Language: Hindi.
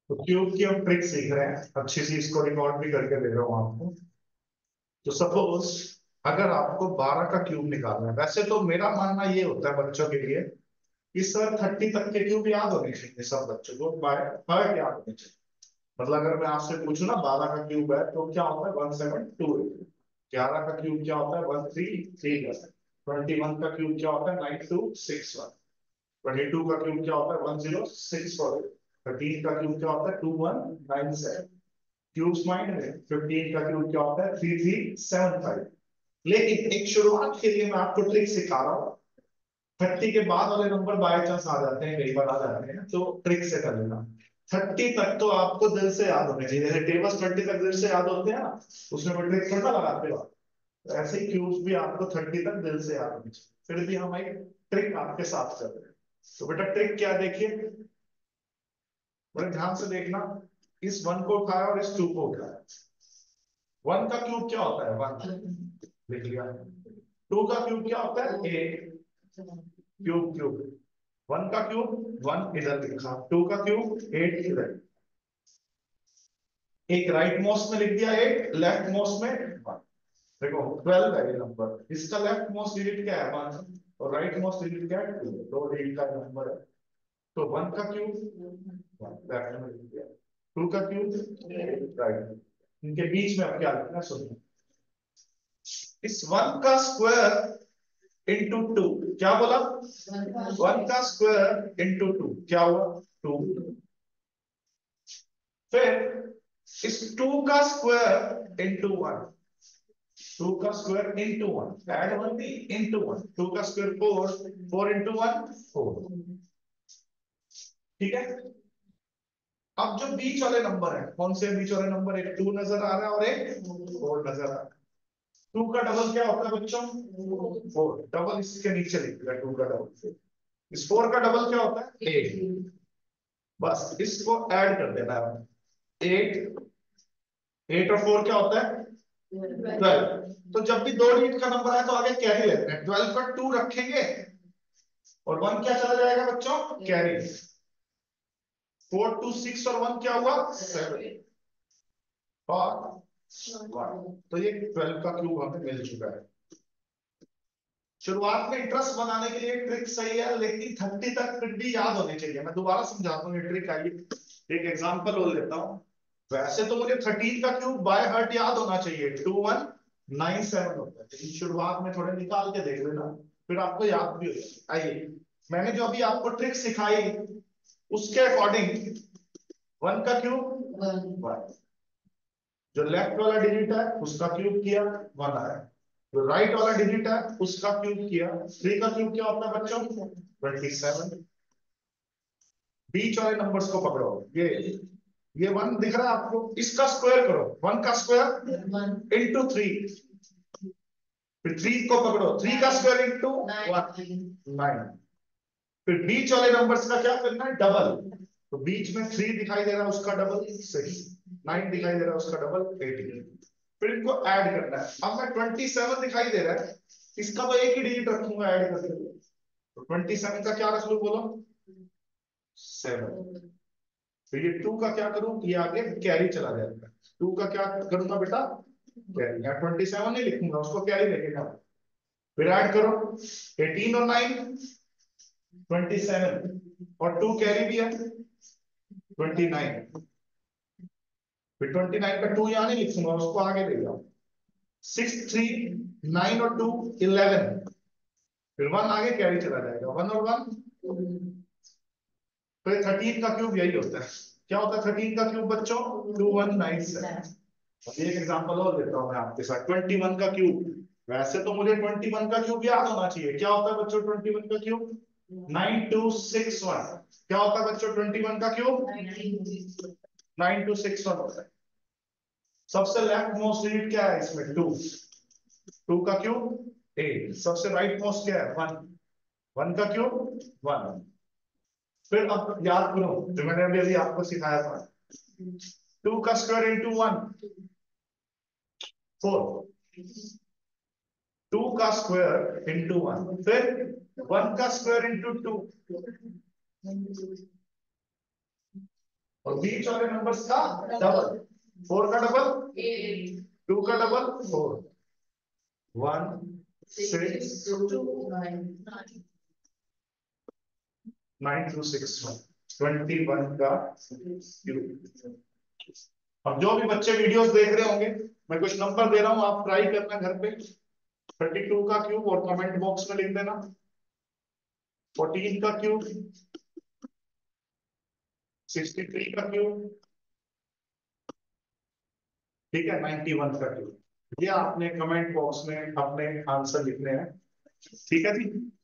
तो क्यूब की हम ट्रिक सीख रहे हैं, अच्छी सी इसको रिकॉर्ड भी करके दे रहा हूँ आपको। तो सपोज अगर आपको 12 का क्यूब निकालना है, वैसे तो मेरा मानना ये होता है बच्चों के लिए कि सर 30 तक के क्यूब याद होने चाहिए सब बच्चों को, बाय हार्ट याद होने चाहिए। मतलब अगर मैं आपसे पूछूं ना 12 का क्यूब है तो क्या होता है 1728। 11 का क्यूब क्या होता है 1331। 21 का क्यूब क्या होता है 9261। 22 का क्यूब क्या होता है 1064। 13 का क्यूब क्या होता है 2197। क्यूब्स माइंड में 15 का क्यूब क्या होता है 3375। लेकिन एक शुरुआत के लिए मैं आपको ट्रिक सिखा रहा हूँ। 30 के बाद वाले नंबर बाय चांस आ जाते हैं, कई बार आ जाते हैं, तो ट्रिक से कर लेना। 30 तक तो आपको दिल से याद होने चाहिए, जैसे टेबल्स 30 तक दिल से याद होते हैं ना, उसमें कोई ट्रिक थोड़ा लगाते हो। तो ऐसे ही क्यूब्स भी आपको 30 तक दिल से याद होने चाहिए। फिर भी हम एक ट्रिक आपके साथ कर रहे हैं। तो बेटा ट्रिक क्या है, देखिए बड़े ध्यान से देखना। इस वन को उठाया और इस टू को उठाया। वन का क्यूब क्या होता है वन, लिख लिया। टू का क्यूब क्या होता है एट। Cube cube. वन का क्यूब वन इधर लिखा, टू का क्यूब एट इधर। एक राइट मोस्ट में लिख दिया एट, लेफ्ट मोस्ट में वन। देखो 12 है ये नंबर, इसका लेफ्ट मोस्ट डिजिट क्या है वन, और राइट मोस्ट डिजिट क्या है टू, दो डिजिट का नंबर है। तो वन का क्यूब वन लेफ्ट में लिख दिया, टू का क्यूब राइट। इनके बीच में अब क्या लिखना सुनो। इस वन का स्क्वायर इंटू टू, क्या बोला, वन का स्क्वायर इंटू टू क्या हुआ टू। फिर इस टू का स्क्वायर इंटू वन, टू का square into one, add one नहीं इंटू वन, टू का square four, four into one four. ठीक है। अब जो बीच वाले नंबर है, कौन से बीच वाले नंबर, एक टू नजर आ रहा है और एक फोर नजर आ रहा है। टू का डबल क्या होता है बच्चों, फोर। डबल इसके नीचे लिख दिया, टू का डबल। इस फोर का डबल क्या होता है एट। बस इसको ऐड कर देना है। एट, एट और फोर क्या होता है 12। तो जब भी दो डिजिट का नंबर आए तो आगे कैरी लेते हैं, 12 पर टू रखेंगे और वन क्या चला जाएगा बच्चों कैरी। फोर टू सिक्स और वन क्या हुआ सेवन और वन। तो ये 12 का क्यूब हमें मिल चुका है। शुरुआत में इंटरेस्ट बनाने के लिए ट्रिक सही है, लेकिन 30 तक फिर भी याद होनी चाहिए। मैं दोबारा समझाता हूँ ये ट्रिक। आइए एक एग्जांपल और लेता हूँ। वैसे तो मुझे 13 का क्यूब बाय हार्ट याद होना चाहिए, 2197 होता है, लेकिन शुरुआत में थोड़े निकाल के देख लेना, फिर आपको याद भी हो जाएगा। आइए मैंने जो अभी आपको ट्रिक सिखाई उसके अकॉर्डिंग वन का क्यूब वन, जो लेफ्ट वाला डिजिट है उसका क्यूब किया वन आया, जो राइट वाला डिजिट है उसका क्यूब किया। थ्री का क्यूब क्या होता है बच्चों 27। बीच वाले नंबर्स को पकड़ो, ये वन दिख रहा है आपको, इसका स्क्वायर करो, वन का स्क्वायर इंटू थ्री। फिर थ्री को पकड़ो, थ्री का स्क्वायर इंटू वन नाइन। फिर बीच वाले नंबर्स का क्या करना है डबल। तो बीच में थ्री दिखाई दे रहा है उसका डबल सिक्स, नाइन दिखाई दे रहा है उसका डबल 18। फिर इनको ऐड करना है। अब मैं 27 दिखाई दे रहा है, इसका तो एक ही डिजिट रखूंगा ऐड करके। तो 27 का क्या रख लू बोलो सेवन। फिर ये टू का क्या करूं, ये आगे कैरी चला जाएगा। टू का क्या करूंगा बेटा कैरी, यहाँ 27 नहीं लिखूंगा, उसको कैरी लेके जाओ। फिर ऐड करो 18 और 9 27, और टू कैरी भी है 29। फिर 29 का टू यहाँ नहीं लिखूंगा, उसको आगे ले जाओ। 6 3 9 और टू 11। फिर वन आगे कैरी चला जाएगा, वन और वन। तो 13 का क्यूब यही होता है। क्या होता है 13 का क्यूब बच्चों 2197। अब एक एग्जांपल और लेता हूं मैं आपके साथ, 21 का क्यूब। वैसे तो मुझे 21 का क्यूब याद होना चाहिए। क्या होता है बच्चों 21 का क्यूब 9261। क्या होता है बच्चों 21 का क्यूब 9261 होता है। सबसे लेफ्ट मोस्ट डिजिट क्या है इसमें टू, टू का क्यूब एट। सबसे राइट मोस्ट क्या है वन, वन का क्यूब वन। फिर अब याद करो जो मैंने अभी अभी आपको सिखाया था, टू का square into one four, two का स्क्वायर इंटू वन, फिर वन का स्क्वायर इंटू टू और बीच वाले नंबर्स का डबल। 4 का डबल 2 का डबल 4। 1 6 9 2 6 1 21 का क्यूब। अब जो भी बच्चे वीडियोस देख रहे होंगे, मैं कुछ नंबर दे रहा हूं, आप ट्राई करना घर पे। 32 का क्यूब और कमेंट बॉक्स में लिख देना। 14 का क्यूब, 63 का क्यूब, ठीक है, 91 का क्यूब। ये आपने कमेंट बॉक्स में अपने आंसर लिखने हैं, ठीक है जी।